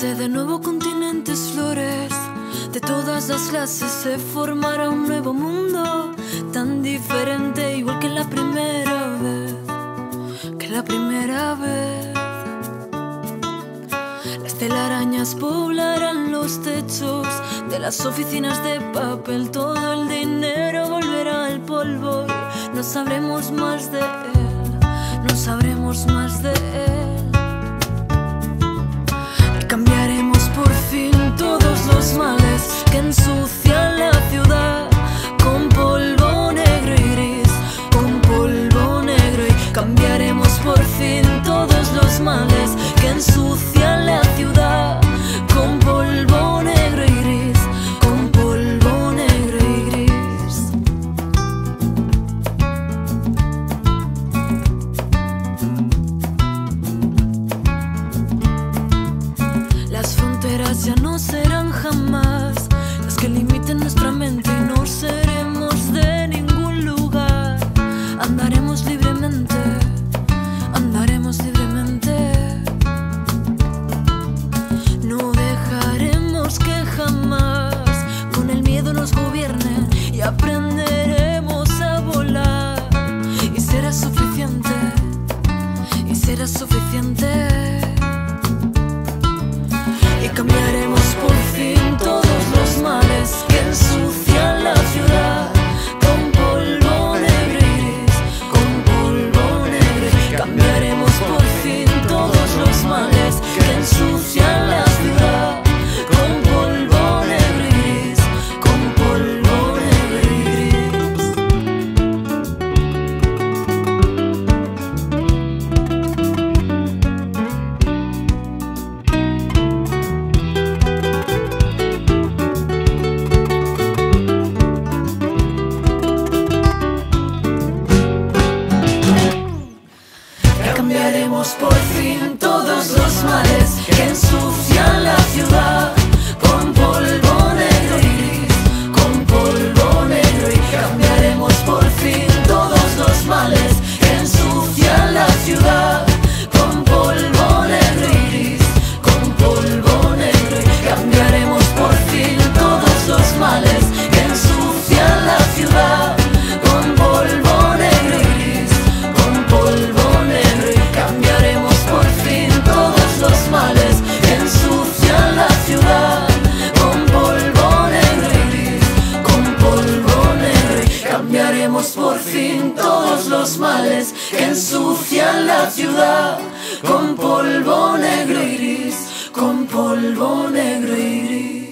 Nace de nuevo continentes, flores de todas las clases, se formará un nuevo mundo tan diferente, igual que la primera vez, que la primera vez. Las telarañas poblarán los techos de las oficinas de papel, todo el dinero volverá al polvo y no sabremos más de él, no sabremos más de él. Y cambiaremos por fin todos los males que ensucian la ciudad con polvo negro y gris, con polvo negro. Y cambiaremos por fin todos los males que ensucian la ciudad con polvo negro y gris, con polvo negro y gris. Las fronteras ya no serán jamás las que limiten nuestra mente y no seremos de ningún lugar. Andaremos libremente, andaremos libremente. No dejaremos que jamás con el miedo nos gobierne y aprenderemos a volar. Y será suficiente, y será suficiente. Y cambiaremos por fin todos los males que ensucian la ciudad con polvo negro y gris, con polvo negro. Y cambiaremos por fin todos los males que ensucian la ciudad con polvo negro y gris, con polvo negro y gris. Cambiaremos por fin todos los males que ensucian la ciudad con polvo negro y gris, con polvo negro. Y cambiaremos por fin todos los males que ensucian la ciudad con polvo negro y gris, con polvo negro. Y cambiaremos por fin todos los males que ensucian la ciudad con polvo negro y gris, con polvo negro. Y cambiaremos por fin todos los males que ensucian la ciudad con polvo negro y gris, con polvo negro. Y cambiaremos por fin todos los males que ensucian la ciudad con polvo negro y gris, con polvo negro y gris.